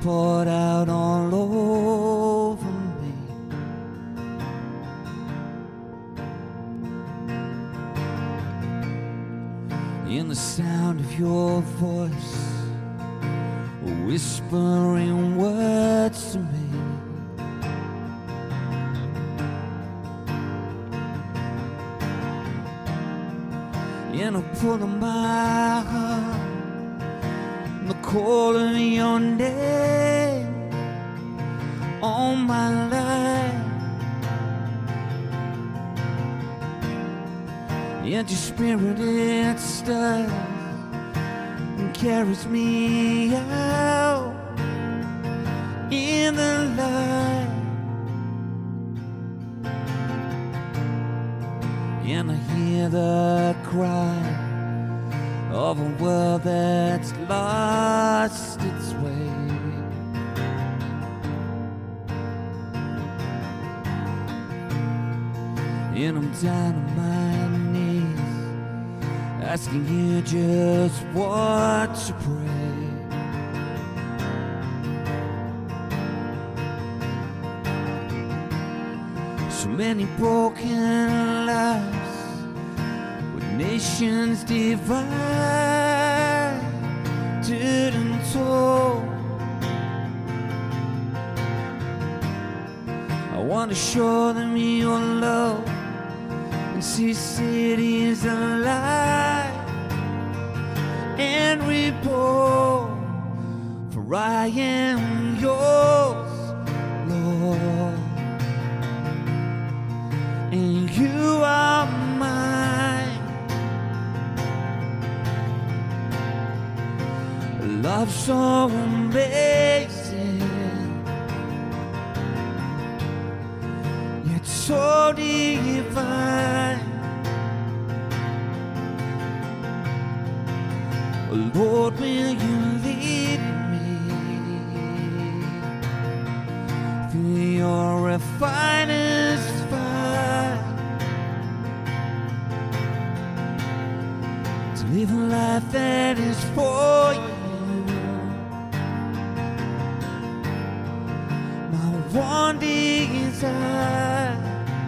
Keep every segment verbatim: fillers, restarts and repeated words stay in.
poured out all over me. In the sound of your voice, whispering words to me. In the pull of my heart, the call of your name on my life. Yet your spirit, it stirs and carries me out in the light. And I hear the cry of a world that's lost its way. And I'm down on my knees, asking you just what to pray. So many broken lives, nations divided and told. I want to show them your love and see cities alive and reborn. For I am yours, Lord, and you are mine. Love so amazing, yet so divine. Lord, will you lead me through your refiner's fire to live a life that is for you? One desire,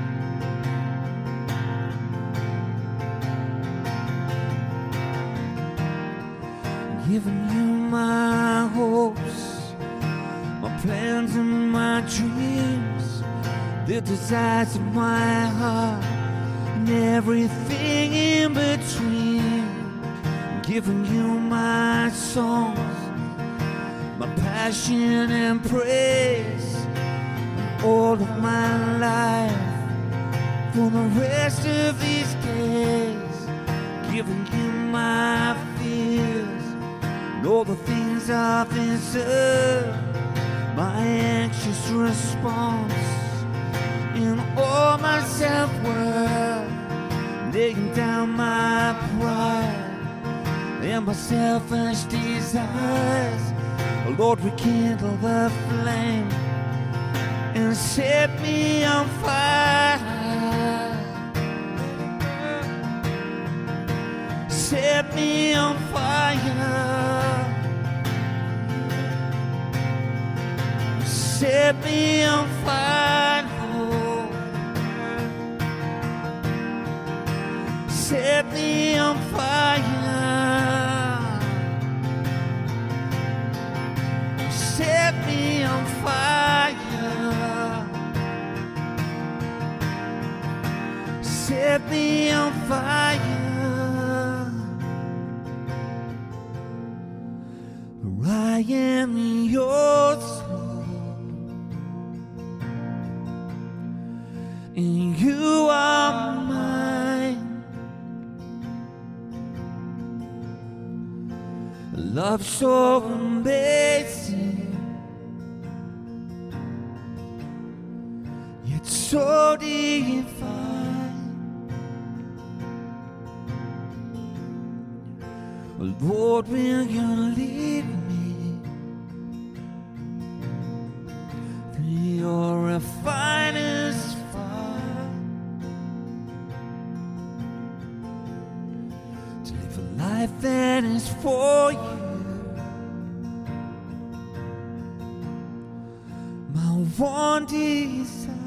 giving you my hopes, my plans and my dreams, the desires of my heart, and everything in between. Giving you my songs, my passion and praise, all of my life for the rest of these days. Giving you my fears and all the things of this earth, my anxious response and all my self-worth, laying down my pride and my selfish desires. Lord, rekindle the flame and set me on fire. Set me on fire. Set me on fire. Set me on fire. Set me on fire. Set me on fire. For I am yours, and you are mine. Love so amazing, yet so divine. Lord, will you lead me through your refiner's fire to live a life that is for you, one desire.